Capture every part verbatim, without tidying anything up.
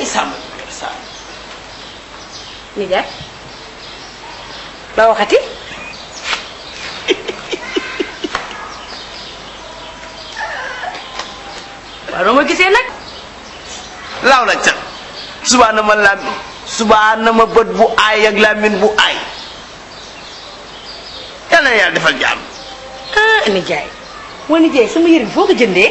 sàmm sàmm ni jaay ba waxati waaw noo ma gisee nag laaw la ca subaana ma làmmiñ subaana ma bët bu aay ak làmmiñ bu aay yàlla na yàlla defal jàmm. ah ni jaay waa ni jaay sama yére bi foo ko jëndee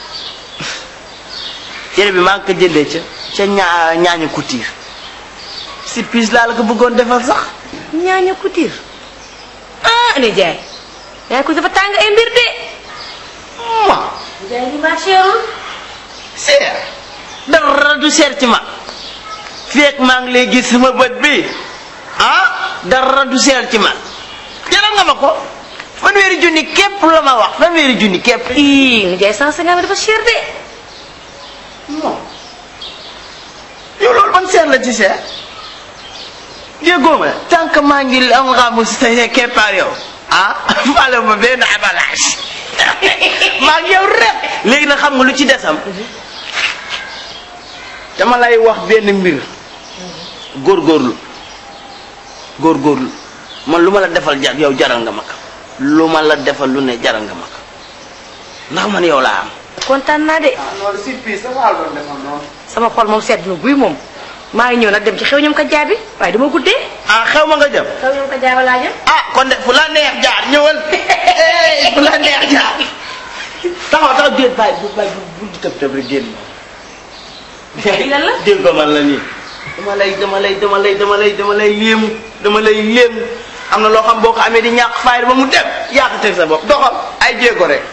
yére bi maa ngi ko jëndee ca ca ñaa ñaañu couture si piis laa la ko bëggoon defal sax ñaaña couture ah ni jaay yaa ko dafa tàng ay mbir de ma ni jaay li ma cherul seer dara du seer ci ma feek maa ngi lay gis sama bët bi ah dara du seer ci ma jaral nga ma ko fanweeri junni képp la ma wax fanweeri junni képp ii ni jaay cent cinquante dafa cher de non yow loolu ban seer la ci seer déggoo ma tant que maa ngi am nga mu sa keppaar yow ah fale ma benn abalage maa ngi yow rek léegi nag xam nga lu ci desam dama lay wax benn mbir góorgóorlu góorgóorlu man lu ma la defal jar yow jaral nga ma ko lu ma la defal lu ne jaral nga ma ko ndax man yow laa am kontaan naa de ah loolu si piis dafa doon defal noonu sama xol moom sedd na guy moom maa ngi ñëw nag dem ci xew ñoom ka jaabi waaye dama guddee ah xew ma nga jëm xew ñoom ka jaaba laa jëm ah kon de fu la neex jaar ñëwal fu la neex jaar taxaw taxaw déet bàyyi bu bàyyi bu tëb tëb rek génn lii lan la dégg ko man la nii dama lay dama lay dama lay dama lay dama lay léem dama lay léem am na loo xam boo ko amee di ñàkk fayda ba mu dem yaa ko teg sa bopp doxal ay jéego rek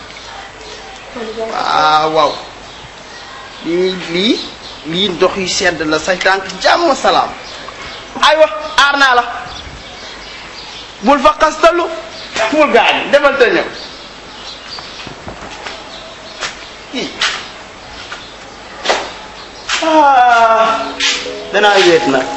waaw waaw lii lii lii ndox yi sedd la say tànk jàmm salaam aywa aar naa la bul fa xastalu bul gaañ demal te ñëw kii ah danaa wéet nag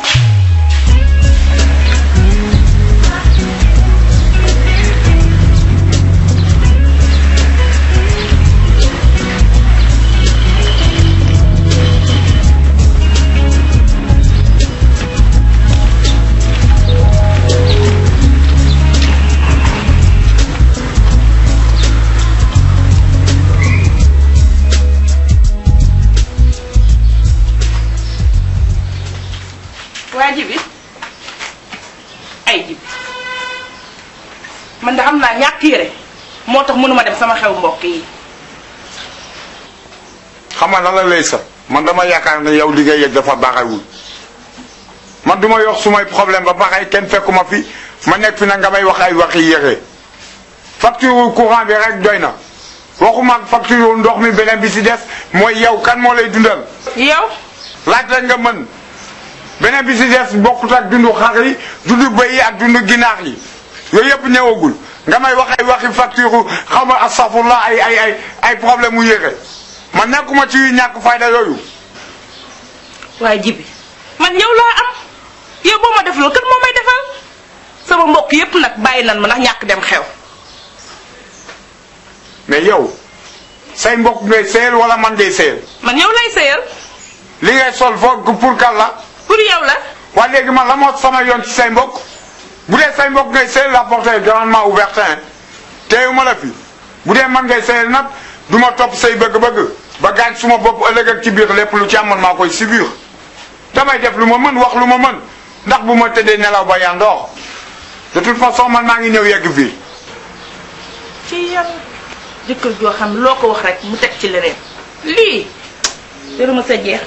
waa jibi ay jibi man da xam naa ñàkk yére moo tax mënuma dem sama xew mbokk yi xam nga lan la lay sa man dama yaakaar ne yow li ngay yëg dafa baaxawul man duma yox sumay problème ba baaxay kenn fekkuma fi ma nekk fi nag nga may wax ay waxi yére facture courant bi rek doy na waxuma facture ndox mi beneen bi si des mooy yow kan moo lay dundal yow laaj rek nga mën beneen bi si des bokkut ak dundu xar yi dundu bëy yi ak dundu ginaar yi yooyu yëpp ñëwagul nga may wax ay waxi facture xaw ma astafurlah ay ay ay ay problème mu yére man nekkuma ci ñàkk fayda yooyu. waaye jibi man yow laa am yow boo ma def loolu kat moo may defal sama mbokk yëpp nag bàyyi nan ma ndax ñàkk dem xew mais yow say mbokk ngay seyal wala man ngay seyal. man yow lay seyal li ngay sol foog pour kan la. pour yow la waaye léegi man la moo sama yoon ci say mbokk bu dee say mbokk ngay seyal la porte est grandement ouverte hein teewu ma la fi bu dee man ngay seyal nag du ma topp say bëgg-bëgg ba gaañ suma bopp ëllëg ak ci biir lépp lu ci amoon maa koy subir damay def lu ma mën wax lu ma mën ndax bu ma tëddee nelaw ba yandoor de toute façon man maa ngi ñëw yegg fii. ci yàlla jëkkër joo xam loo ko wax rek mu teg ci leneen lii dara ma sa jeex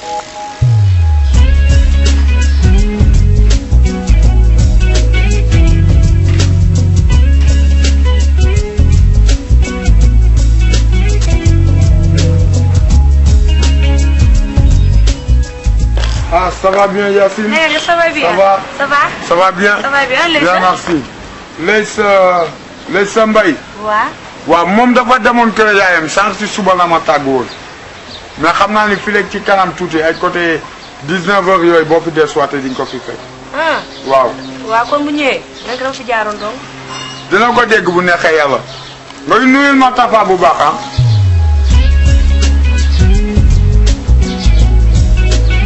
Ah, ça va bien, Yacine? Eh, ça va bien. Ça va? Ça va? Ça va bien? Ça va bien, Leysa? Bien, merci. Leysa, Leysa Mbaye. waaw. waaw moom dafa demoon kër yaayam sànq si suba la ma tàggu woon mais xam naa ni fii léegi ci kanam tuuti ay côté dix-neuf heures yooyu boo fi desuwaatee di nga ko fi fekk. ah. waaw. waaw kon bu ñëwee nag dafa fi jaaroon donc. dina ko dégg bu neexee yàlla. nga nuyul ma Tafa bu baax ah.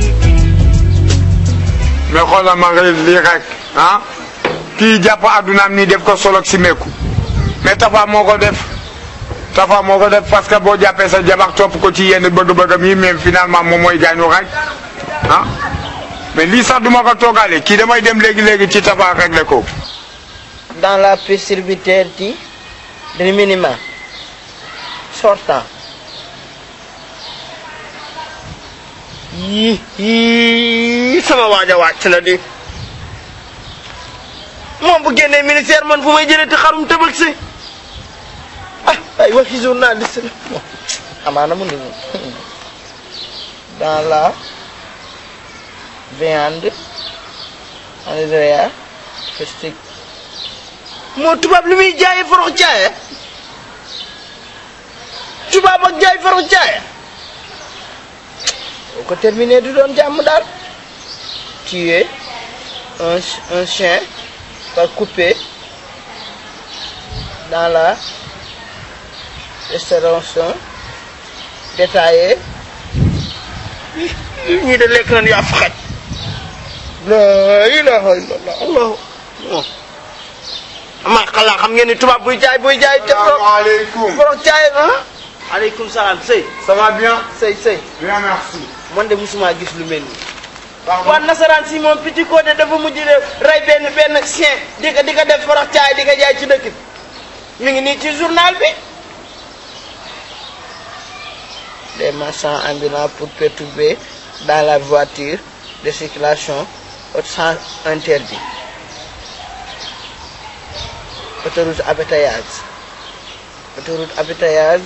mais xoolal ma nga lii rek ah kii jàpp addunaam nii def ko solo si meeku mais Tafa moo ko def Tafa moo ko def parce que boo jàppee sa jabar topp ko ci yenn bëgg-bëggam yi même finalement moom mooy gaañu rek ah mais lii sax duma ko toogaale kii damay dem léegi léegi ci Tafa réglé ko. dans la possibilité du minimum sortant yii yii sama waaj a wàcc na di moom bu génnee ministère man fu may jëlee ti xarum tëbëg si ah ay waxi journaliste la amaana mu ni dans la viande Andrea festique moo tubaab li muy jaayee forox caaye tubaab ak jaay forox caaye boo ko terminé du doon jàmm daal tuer un un chien par couper dans la restauration détaillée ñii de lekk nañu yaa fa xaj la ilaha illallah allah ama xalaa xam ngeen ni tubaab buy jaay buy jaay te salaamaaleykum forox caay ah aleykum salaam sëy ça va bien sëy sëy bien merci man de musuma gis lu mel nii waa nasaraan si moom petit côté dafa mujj de rey benn benn chien di ko di ko def forox caay di ko jaay ci dëkk bi mi ngi nii ci journal bi des marchands ambulants pour perturber dans la voiture de circulation au sens interdit autoroute embouteillage autoroute embouteillage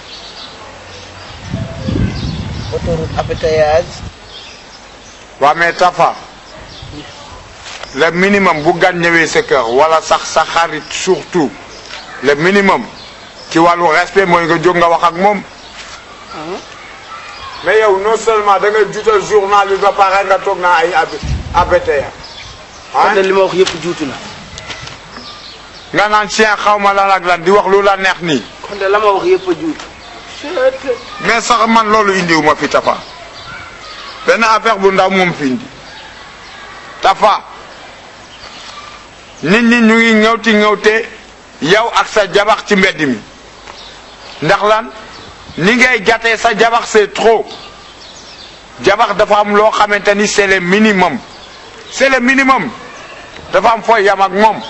autoroute embouteillage waaw mais Tafa le minimum bu gan ñëwee sa kër wala sax sa xarit surtout le minimum ci wàllu respect mooy nga jóg nga wax ak moom mais yow non seulement da ngay juutal journal bi ba pare nga toog naa ay embouteillage kon de li ma wax yëpp juutu na nga naan chien xaw ma lan ak lan di wax lu la neex nii kon de la ma wax yëpp a juutu mais sax man loolu indiwu ma fi Tafa benn affaire bu ndaw moom fi indi Tafa nit ñi ñu ngi ñëwti ñëwte yow ak sa jabax ci mbedd mi ndax lan ni ngay jàttee sa jabax c'est trop jabax dafa am loo xamante ni c'est le minimum c'est le minimum dafa am fooy yam ak moom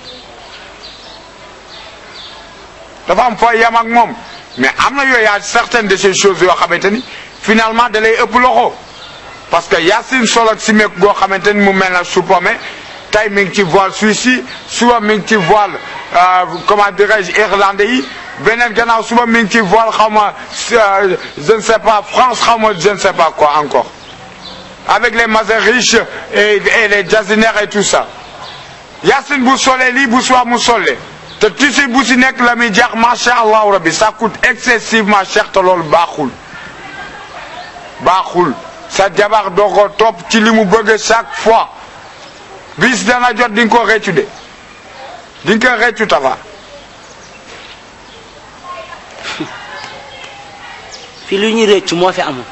dafa am fooy yam ak moom mais am na yooyu certaines de ces choses yoo xamante ni finalement da lay ëpp loxo parce que Yacine Sol ak simeeku goo xamante ni mu mel na suppome tey mi ngi ci voile suisse yi suba mi ngi ci voile comment dirais-je irlandais yi beneen gannaaw suba mi ngi ci voile xaw ma je ne sais pas France xaw ma je ne sais pas quoi encore avec les mazes riches et, et les jazinaires et tout ça Yacine bu solee lii bu suba mu solee te tissu bu si nekk la muy jaax macha allah rabbi ça coûte excessivement cher te loolu baaxul baaxul sa jabar doo ko topp ci li mu bëgg chaque fois bis dana jot di nga ko réccu de di nga ko réccu Tafa. fi lu ñu réccu moo fi amul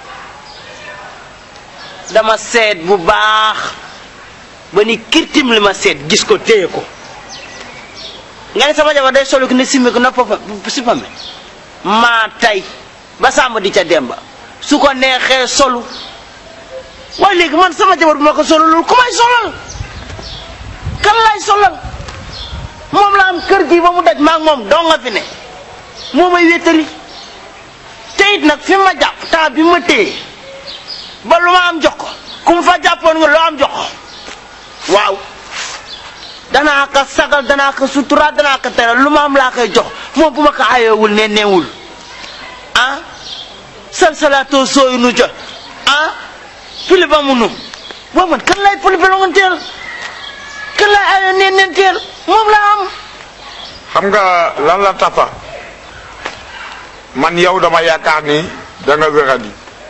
dama seet bu baax ba ni kirtim li ma seet gis ko téye ko nga ne sama jabar day solu ko ne simmi ko na papa sipame maa tay ba sàmm di ca demba su ko neexee solu waaye léegi man sama jabar bu ma ko solulul ku may solal kan lay solal moom la am kër gi ba mu daj maa ngi moom doo nga fi ne moo may wéttali te it nag fi ma jàpp temps bi ma téye ba lu ma am jox ko ku mu fa jàppoon nga loo am jox ko waaw danaa ko sagal danaa ko sutura danaa ko teral lu ma am laa koy jox moom bu ma ko ayoowul ne neewul ah salsalaatoo sooyu nu jot ah pili ba mu num boo man kan lay pili ba nga teel kan lay ayoo neen neen teel moom laa am xam nga lan la Tafa man yow dama yaakaar ni da nga wéradi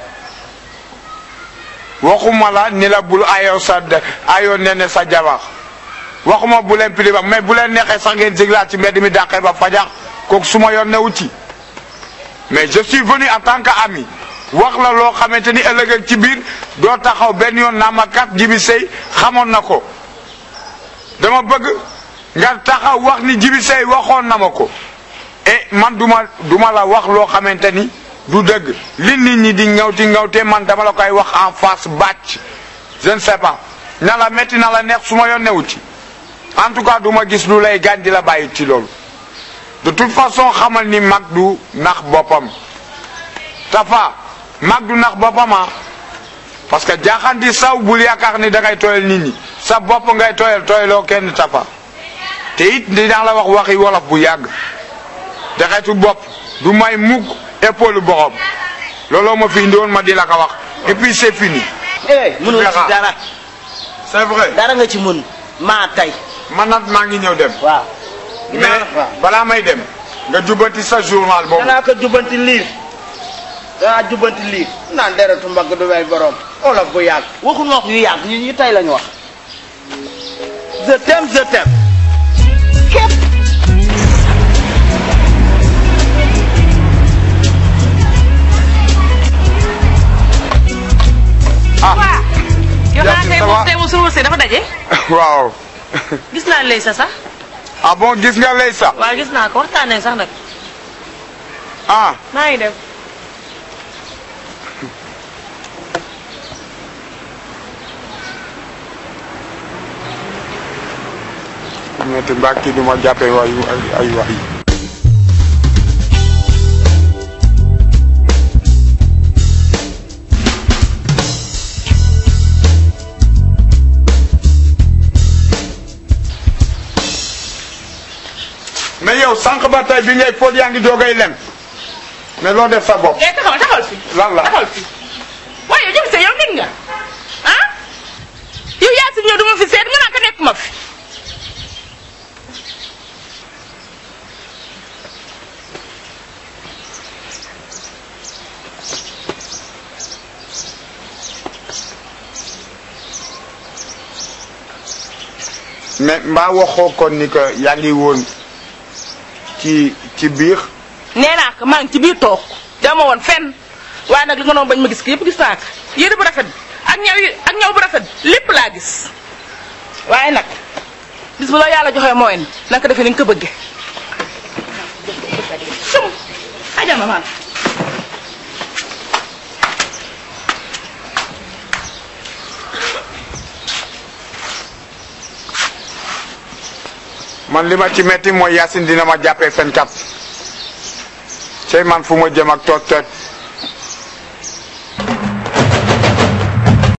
waxuma la ni la bul ayoo sa ayoo nene sa jabar waxuma bu leen pili ba mais bu leen neexee sax ngeen jéglaat ci mbedd mi dàqee ba fajar kooku suma yoon newu ci mais je suis venu en tant qu'ami wax la loo xamante ni ëllëg ak ci biir doo taxaw benn yoon naa ma kat Djiby Seye xamoon na ko dama bëgg nga taxaw wax ni Djiby Seye waxoon na ma ko et man duma duma la wax loo xamante ni du dëgg li nit ñi di ngawti ngawte man dama la koy wax en face bàcc je ne sais pas na la metti na la neex su ma yoon newu ci en tout cas du ma gis lu lay gaañ di la bàyyi ci loolu de toute façon xamal ni mag du nax boppam Tafa mag du nax boppam ah parce que jaaxaan di saw bul yaakaar ni dangay tooyal nit ñi sa bopp ngay tooyal tooyaloo kenn Tafa te it dinaa la wax waxi wolof bu yàgg dexetu bopp du may mukk épaule borom looloo ma fi indi woon ma di la ko wax et puis c'est fini. eh mënoo ci dara. c'est vrai dara nga ci mën maa tey. man nag maa ngi ñëw dem. waaw. mais balaa may dem nga jubbanti sa journal boobu. danaa ko jubbanti liir danaa jubbanti liir naan deretu mbagg du may borom olof bu yàgg waxuñu wax yu yàgg ñun ñu tey lañu wax je t'aime je t'aime képp. ah yow xanaa tey moom tey moom suñu wërsëg dafa daje. waaw. gis naa lay sa sax. ah bon gis nga lay sax. waaw gis naa ko waxtaanee sax nag. ah. maa ngi dem. metti mbaa kii du ma jàppee waay ay ay wax yi. mais yow sànq ba tey bi ngay fóot yaa ngi doogay lem mais loo def sa bopp. léegi taxawal taxawal fii. lan la taxawal fii. waaye yow Djiby Seye yow nit nga ah yow yaa si ñëw du ma fi seet nga naan ko nekk ma fi. mais mbaa waxoo kon ni que yaa ngi woon ci ci biir. nee naa ko maa ngi ci biir toog dama woon fenn waaye nag li nga doon bañ ma gis ko yëpp gis naa ko yére bu rafet ak ñaw yi ak ñaw bu rafet lépp laa gis waaye nag bis bu la yàlla joxee mooy na nga ko defee ni nga ko bëggee. sum ajama man man li ma ci metti mooy Yacine dina ma jàppee fenkat cey man fu ma jëm ak tooj tooj